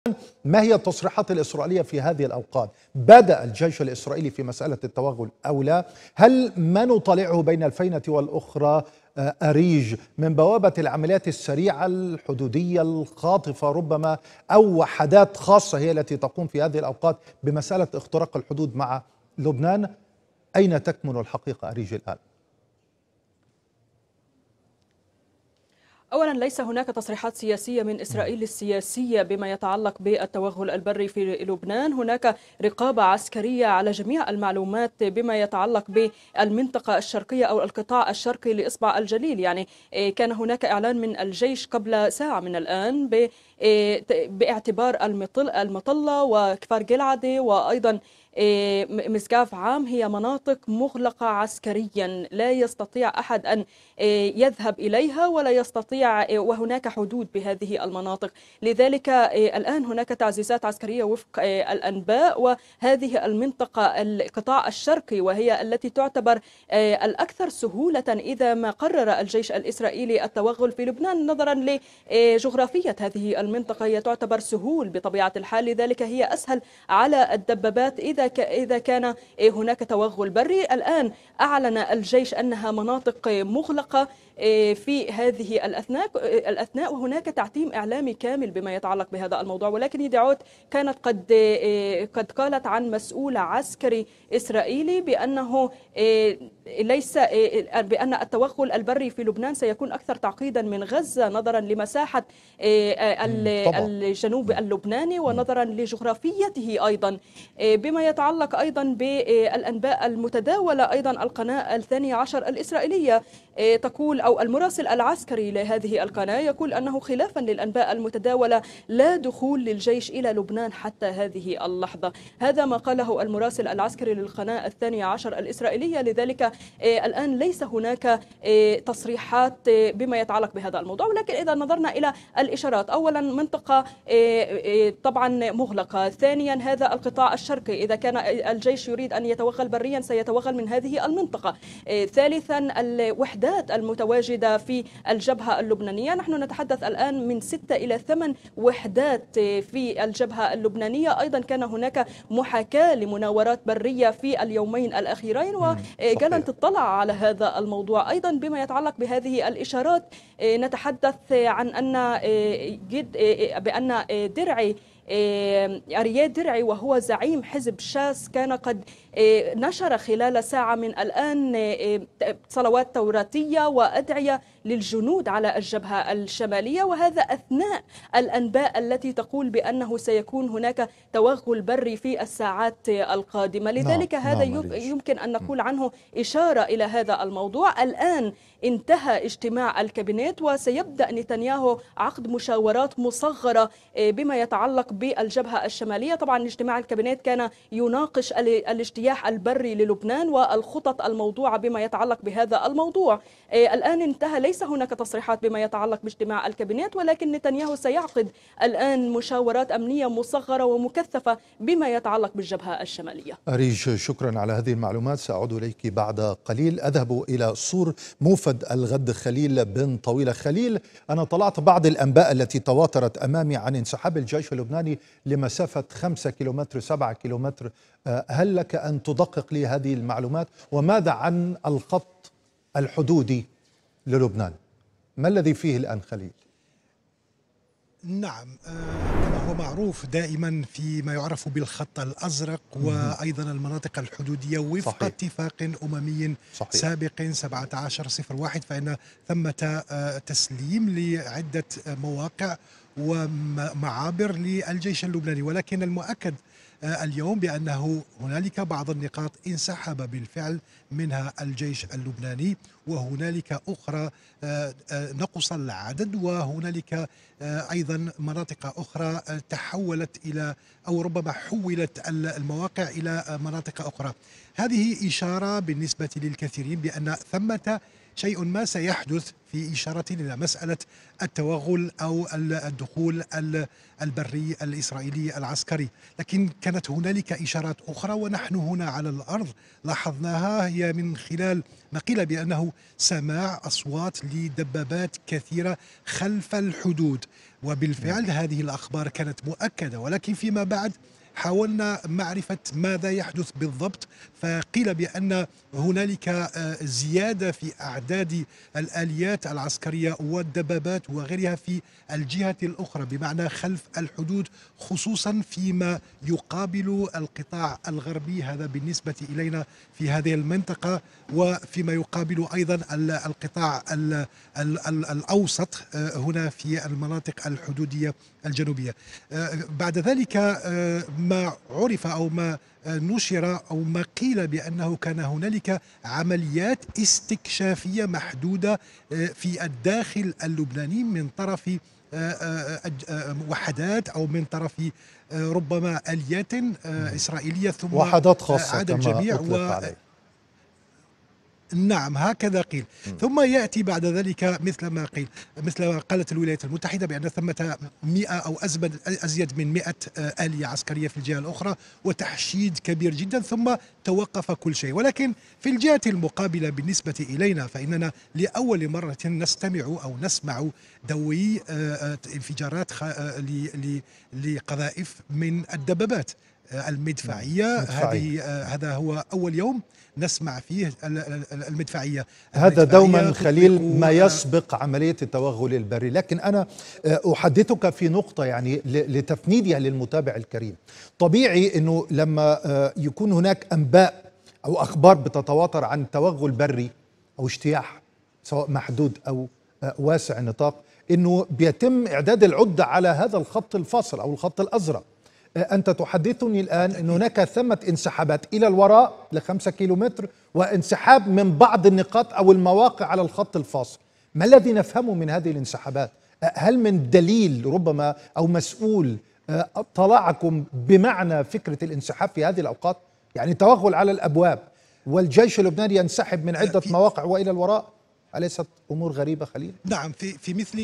ما هي التصريحات الإسرائيلية في هذه الأوقات؟ بدأ الجيش الإسرائيلي في مسألة التوغل أو لا؟ هل ما نطالعه بين الفينة والأخرى أريج من بوابة العمليات السريعة الحدودية الخاطفة ربما، أو وحدات خاصة هي التي تقوم في هذه الأوقات بمسألة اختراق الحدود مع لبنان؟ أين تكمن الحقيقة أريج الآن؟ أولا، ليس هناك تصريحات سياسية من إسرائيل السياسية بما يتعلق بالتوغل البري في لبنان. هناك رقابة عسكرية على جميع المعلومات بما يتعلق بالمنطقة الشرقية أو القطاع الشرقي لإصبع الجليل. يعني كان هناك إعلان من الجيش قبل ساعة من الآن باعتبار المطلة وكفار جلعدة وأيضا مسقاف عام هي مناطق مغلقة عسكريا، لا يستطيع أحد أن يذهب إليها ولا يستطيع، وهناك حدود بهذه المناطق. لذلك الآن هناك تعزيزات عسكرية وفق الأنباء، وهذه المنطقة القطاع الشرقي وهي التي تعتبر الأكثر سهولة إذا ما قرر الجيش الإسرائيلي التوغل في لبنان، نظرا لجغرافية هذه المنطقة هي تعتبر سهول بطبيعة الحال. لذلك هي أسهل على الدبابات إذا كان هناك توغل بري. الآن أعلن الجيش أنها مناطق مغلقة في هذه الأثناء وهناك تعتيم إعلامي كامل بما يتعلق بهذا الموضوع. ولكن يدعوت كانت قد قالت عن مسؤول عسكري إسرائيلي بأنه ليس بأن التوغل البري في لبنان سيكون أكثر تعقيدا من غزة، نظرا لمساحة الجنوب اللبناني ونظرا لجغرافيته أيضا. بما يتعلق أيضا بالأنباء المتداولة، أيضا القناة 12 الإسرائيلية تقول، أو المراسل العسكري لهذه القناة يقول أنه خلافا للأنباء المتداولة لا دخول للجيش إلى لبنان حتى هذه اللحظة. هذا ما قاله المراسل العسكري للقناة 12 الإسرائيلية. لذلك الآن ليس هناك تصريحات بما يتعلق بهذا الموضوع. ولكن إذا نظرنا إلى الإشارات، أولا منطقة طبعا مغلقة، ثانيا هذا القطاع الشرقي إذا كان الجيش يريد أن يتوغل بريا سيتوغل من هذه المنطقة، ثالثا الوحدات المتواجدة في الجبهة اللبنانية. نحن نتحدث الآن من 6 إلى 8 وحدات في الجبهة اللبنانية. أيضا كان هناك محاكاة لمناورات برية في اليومين الأخيرين، وجالنت اطلع على هذا الموضوع. أيضا بما يتعلق بهذه الإشارات نتحدث عن بأن درعي أرياد درعي وهو زعيم حزب شاس كان قد نشر خلال ساعة من الآن صلوات توراتية وأدعية للجنود على الجبهة الشمالية، وهذا أثناء الأنباء التي تقول بأنه سيكون هناك توغل بري في الساعات القادمة. لذلك هذا يمكن أن نقول عنه إشارة إلى هذا الموضوع. الآن انتهى اجتماع الكابينت وسيبدأ نتنياهو عقد مشاورات مصغرة بما يتعلق بالجبهة الشمالية. طبعا اجتماع الكابينت كان يناقش الاجتياح البري للبنان والخطط الموضوعة بما يتعلق بهذا الموضوع. الآن انتهى، ليس هناك تصريحات بما يتعلق باجتماع الكابينت، ولكن نتنياهو سيعقد الآن مشاورات أمنية مصغرة ومكثفة بما يتعلق بالجبهة الشمالية. أريج، شكرا على هذه المعلومات. سأعود إليك بعد قليل. أذهب إلى صور موفد الغد خليل بن طويلة. خليل، أنا طلعت بعض الأنباء التي تواترت أمامي عن انسحاب الجيش اللبناني لمسافة 5 كيلومتر 7 كيلومتر. هل لك أن تدقق لي هذه المعلومات؟ وماذا عن الخط الحدودي للبنان؟ ما الذي فيه الآن خليل؟ نعم، كما هو معروف دائما فيما يعرف بالخط الأزرق وأيضا المناطق الحدودية وفق اتفاق أممي سابق 1701، فإن ثمة تسليم لعدة مواقع ومعابر للجيش اللبناني. ولكن المؤكد اليوم بأنه هنالك بعض النقاط انسحب بالفعل منها الجيش اللبناني، وهنالك أخرى نقص العدد، وهنالك أيضا مناطق أخرى تحولت إلى أو ربما حولت المواقع إلى مناطق أخرى. هذه إشارة بالنسبة للكثيرين بأن ثمة شيء ما سيحدث في إشارة إلى مسألة التوغل أو الدخول البري الإسرائيلي العسكري. لكن كانت هنالك إشارات أخرى ونحن هنا على الأرض لاحظناها، هي من خلال ما قيل بأنه سماع أصوات لدبابات كثيرة خلف الحدود، وبالفعل هذه الأخبار كانت مؤكدة. ولكن فيما بعد حاولنا معرفة ماذا يحدث بالضبط، فقيل بأن هنالك زيادة في أعداد الآليات العسكرية والدبابات وغيرها في الجهة الأخرى، بمعنى خلف الحدود، خصوصا فيما يقابل القطاع الغربي، هذا بالنسبة إلينا في هذه المنطقة، وفيما يقابل أيضا القطاع الأوسط هنا في المناطق الحدودية الجنوبية. بعد ذلك ما عرف أو ما نشر أو ما قيل بأنه كان هنالك عمليات استكشافية محدودة في الداخل اللبناني من طرف وحدات أو من طرف ربما آليات إسرائيلية، ثم وحدات خاصة عاد كما الجميع أطلق عليه. نعم هكذا قيل. ثم يأتي بعد ذلك مثل ما قالت الولايات المتحدة بأن ثمة 100 أو أزيد من 100 آلية عسكرية في الجهة الأخرى وتحشيد كبير جدا، ثم توقف كل شيء. ولكن في الجهة المقابلة بالنسبة إلينا فإننا لأول مرة نستمع أو نسمع دوي انفجارات لقذائف من الدبابات المدفعية. هذا هو أول يوم نسمع فيه المدفعية. هذا دوما خليل ما يسبق عملية التوغل البري. لكن أنا أحدثك في نقطة يعني لتفنيدها للمتابع الكريم. طبيعي أنه لما يكون هناك أنباء أو أخبار بتتواتر عن توغل بري أو اجتياح سواء محدود أو واسع النطاق، أنه بيتم إعداد العدة على هذا الخط الفاصل أو الخط الأزرق. أنت تحدثني الآن أن هناك ثمة انسحابات إلى الوراء ل5 كيلومتر وانسحاب من بعض النقاط أو المواقع على الخط الفاصل. ما الذي نفهمه من هذه الانسحابات؟ هل من دليل ربما أو مسؤول طلعكم بمعنى فكرة الانسحاب في هذه الأوقات؟ يعني توغل على الأبواب والجيش اللبناني ينسحب من عدة مواقع وإلى الوراء، أليست أمور غريبة خليل؟ نعم، في مثل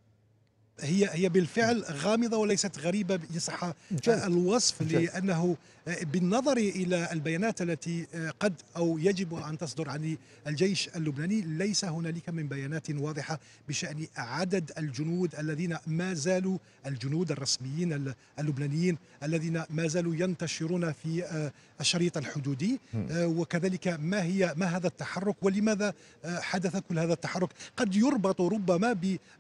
هي بالفعل غامضة وليست غريبة إن صح الوصف، لأنه بالنظر إلى البيانات التي قد أو يجب أن تصدر عن الجيش اللبناني، ليس هنالك من بيانات واضحة بشأن عدد الجنود الذين ما زالوا، الجنود الرسميين اللبنانيين الذين ما زالوا ينتشرون في الشريط الحدودي، وكذلك ما هذا التحرك ولماذا حدث كل هذا التحرك. قد يربط ربما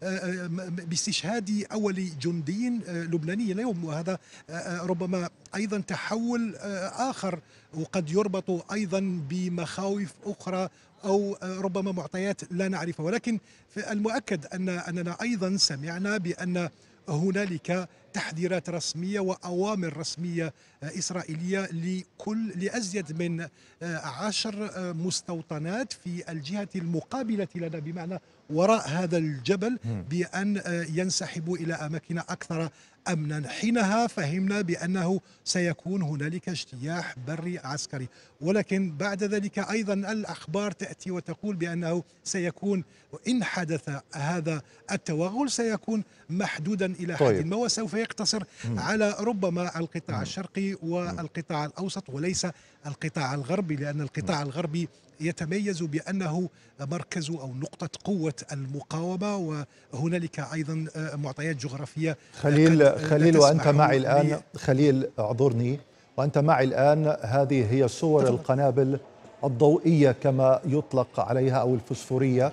باستشهاد أول جندي لبناني اليوم، وهذا ربما أيضا تحول آخر، وقد يربط أيضا بمخاوف أخرى أو ربما معطيات لا نعرفها. ولكن المؤكد أننا أيضا سمعنا بأن هنالك تحذيرات رسمية وأوامر رسمية إسرائيلية لأزيد من 10 مستوطنات في الجهة المقابلة لنا، بمعنى وراء هذا الجبل، بأن ينسحبوا إلى أماكن أكثر أمنا. حينها فهمنا بأنه سيكون هنالك اجتياح بري عسكري. ولكن بعد ذلك أيضا الأخبار تأتي وتقول بأنه سيكون، وإن حدث هذا التوغل سيكون محدودا إلى حد ما، وسوف يقتصر على ربما القطاع الشرقي والقطاع الأوسط وليس القطاع الغربي، لأن القطاع الغربي يتميز بأنه مركز أو نقطة قوة المقاومة، وهنالك أيضا معطيات جغرافية. خليل وأنت معي الآن، خليل اعذرني، وأنت معي الآن، هذه هي صور القنابل الضوئية كما يطلق عليها أو الفسفورية.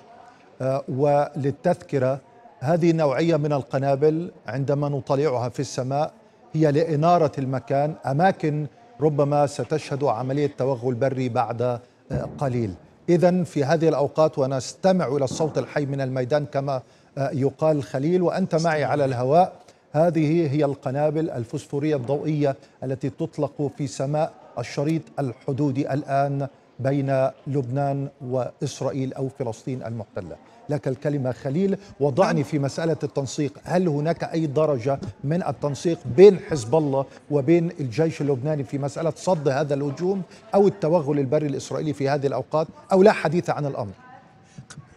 وللتذكرة، هذه نوعية من القنابل عندما نطلعها في السماء هي لإنارة المكان، أماكن ربما ستشهد عملية توغل بري بعد قليل. إذن في هذه الأوقات ونستمع إلى الصوت الحي من الميدان كما يقال خليل وأنت معي على الهواء، هذه هي القنابل الفسفورية الضوئية التي تطلق في سماء الشريط الحدودي الآن بين لبنان وإسرائيل أو فلسطين المحتلة. لك الكلمة خليل، وضعني في مسألة التنسيق. هل هناك أي درجة من التنسيق بين حزب الله وبين الجيش اللبناني في مسألة صد هذا الهجوم أو التوغل البري الإسرائيلي في هذه الأوقات، أو لا حديث عن الأمر؟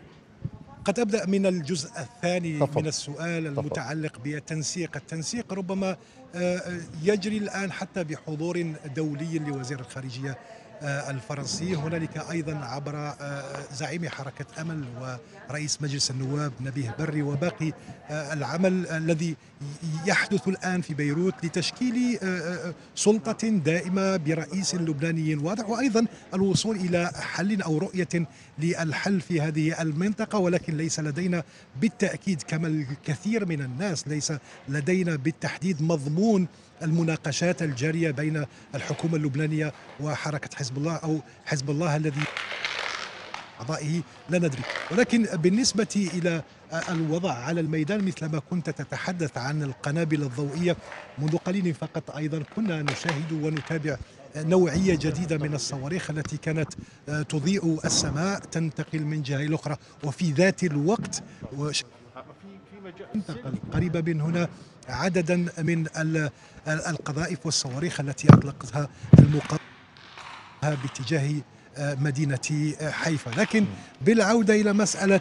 قد أبدأ من الجزء الثاني تفضل. من السؤال تفضل. المتعلق بالتنسيق. التنسيق ربما يجري الآن حتى بحضور دولي لوزير الخارجية الفرنسي. هنالك أيضا عبر زعيم حركة أمل ورئيس مجلس النواب نبيه بري وباقي العمل الذي يحدث الآن في بيروت لتشكيل سلطة دائمة برئيس لبناني واضح، وأيضا الوصول إلى حل أو رؤية للحل في هذه المنطقة. ولكن ليس لدينا بالتأكيد كما الكثير من الناس ليس لدينا بالتحديد مضمون المناقشات الجارية بين الحكومة اللبنانية وحركة حزب الله أو حزب الله الذي أعضائه لا ندري. ولكن بالنسبة إلى الوضع على الميدان مثل ما كنت تتحدث عن القنابل الضوئية منذ قليل فقط، أيضا كنا نشاهد ونتابع نوعية جديدة من الصواريخ التي كانت تضيء السماء تنتقل من جهة إلى أخرى، وفي ذات الوقت قريبة من هنا عددا من القذائف والصواريخ التي أطلقتها المقاومة باتجاه مدينة حيفا. لكن بالعودة إلى مسألة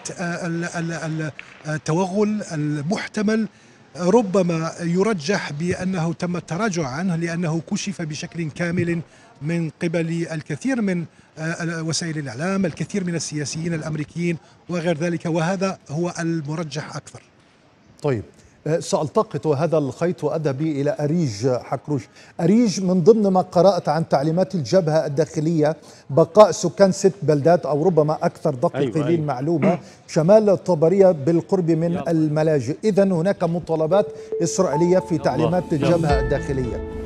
التوغل المحتمل، ربما يرجح بأنه تم التراجع عنه لأنه كشف بشكل كامل من قبل الكثير من وسائل الإعلام، الكثير من السياسيين الأمريكيين وغير ذلك، وهذا هو المرجح أكثر. طيب، سألتقط هذا الخيط وأذهب إلى أريج حكروش. أريج، من ضمن ما قرأت عن تعليمات الجبهة الداخلية بقاء سكان 6 بلدات أو ربما أكثر دقيق لي المعلومة شمال طبرية بالقرب من الملاجئ. إذن هناك مطالبات إسرائيلية في تعليمات الجبهة الداخلية.